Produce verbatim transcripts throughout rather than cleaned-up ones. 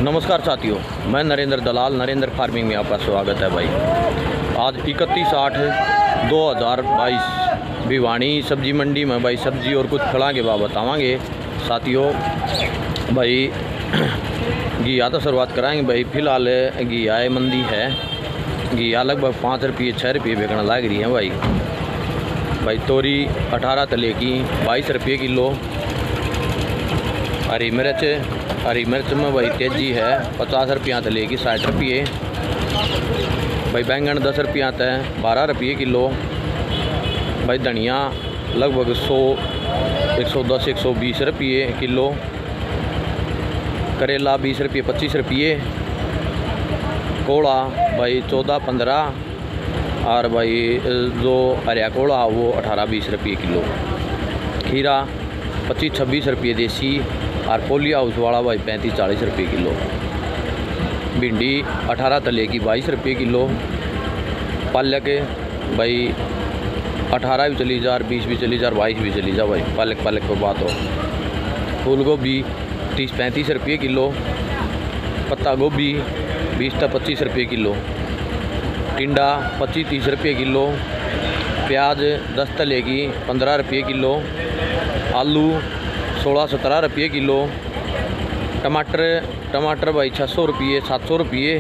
नमस्कार साथियों, मैं नरेंद्र दलाल, नरेंद्र फार्मिंग में आपका स्वागत है भाई। आज इकतीस आठ दो हज़ार बाईस भिवानी सब्जी मंडी में भाई सब्जी और कुछ फलों के भाव बतावांगे साथियों। भाई घिया तो शुरुआत कराएंगे भाई। फ़िलहाल घिया मंदी है, घिया लगभग पाँच रुपये छः रुपये बिकने लग रही है भाई। भाई तोरी अठारह तले की बाईस रुपये किलो। हरी मिर्च हरी मिर्च में भाई तेजी है, पचास रुपया तले की साठ रुपये। भाई बैंगन दस रुपया तय बारह रुपये किलो। भाई धनिया लगभग सौ एक सौ दस एक सौ बीस रुपये किलो। करेला बीस रुपये पच्चीस रुपये। कोड़ा भाई चौदह पंद्रह और भाई जो हरिया कोड़ा वो अठारह बीस रुपये किलो। खीरा पच्चीस छब्बीस रुपये देसी और पोली हाउस वाला भाई पैंतीस चालीस रुपये किलो। भिंडी अठारह तले की बाईस रुपये किलो। पालक भाई अठारह भी चली जा, बीस भी चली जा, बाईस भी चली जा भाई। पालक पालक पर बात हो। फूल गोभी तीस पैंतीस रुपये किलो। पत्ता गोभी बीस तक पच्चीस रुपये किलो। टिंडा पच्चीस तीस रुपये किलो। प्याज दस तले की पंद्रह रुपये किलो। आलू सोलह सत्रह रुपये किलो। टमाटर टमाटर भाई छः सौ रुपये सात सौ रुपये।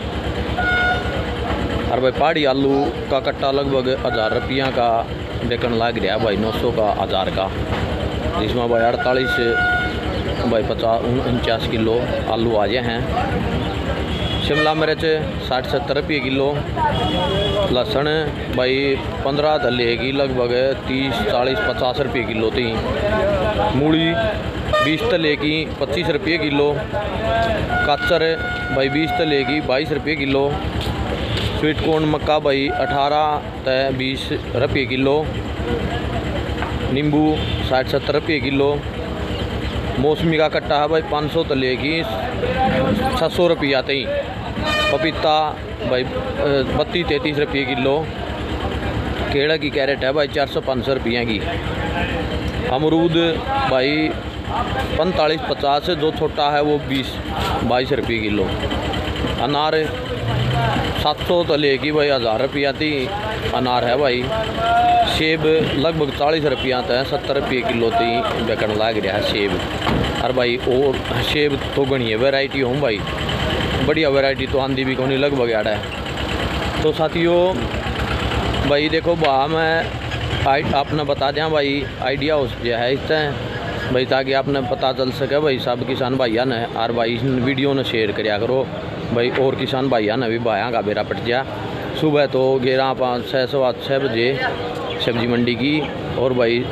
और भाई पहाड़ी आलू का कट्टा लगभग हज़ार रुपया का बिकन लग रहा भाई। नौ सौ का हज़ार का, जिसमें भाई अड़तालीस भाई पचास उनचास किलो आलू आ गए हैं। शिमला मिर्च साठ सत्तर रुपये किलो। लहसुन भाई पंद्रह तले की लगभग तीस चालीस पचास रुपये किलो थी। मूली बीस तले की पच्चीस रुपये किलो। काचर भाई बीस तले की बाईस रुपये किलो। स्वीट कॉर्न मक्का भाई अठारह तय बीस रुपये किलो। नींबू साठ सत्तर रुपये किलो। मौसमी का कट्टा है भाई पाँच सौ तले की छः सौ रुपये आते ही। पपीता भाई बत्तीस तैंतीस रुपये किलो। केला की कैरेट है भाई चार सौ पाँच सौ रुपये की। अमरूद भाई पैंतालीस पचास, जो छोटा है वो बीस बाईस रुपये किलो। अनार सात सौ तले की भाई हज़ार रुपया थी अनार है भाई। सेब लगभग चालीस रुपया तक सत्तर रुपये किलो थी बिकन लग रहा है सेब। और भाई और सेब तो गणी वैरायटी हूँ भाई, बढ़िया वैरायटी तो आंधी भी कोनी लगभग आड़ा है। तो साथियों भाई देखो बा मैं आपने बता दें भाई आइडिया उस जो है इस भाई, ताकि आपने पता चल सके भाई सब किसान भाइया ने। और भाई इस वीडियो ने शेयर कराया करो भाई, और किसान भाइया ने भी भाया का बेरा पट गया। सुबह तो ग्यारह पाँच छः सवा छः बजे सब्जी मंडी की, और भाई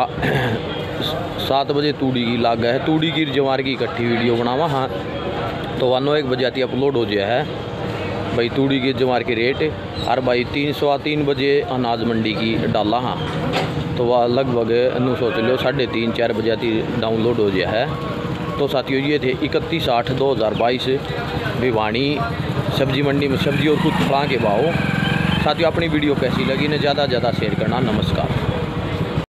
सात बजे तूड़ी की लाग है। तूड़ी की जवार की इकट्ठी वीडियो बनावा हाँ, तो वन एक बजे आती अपलोड हो गया है भाई तूड़ी के जवार के रेट। और भाई तीन सौ तीन बजे अनाज मंडी की डाला हाँ, तो वह लगभग नौ सौ चलो साढ़े तीन चार बजे आती डाउनलोड हो गया है। तो साथियों ये थे इकतीस आठ दो हज़ार बाईस भिवानी सब्जी मंडी में सब्जी और कुछ फलों के भाव। साथियों अपनी वीडियो कैसी लगी ने ज़्यादा से ज़्यादा शेयर करना। नमस्कार।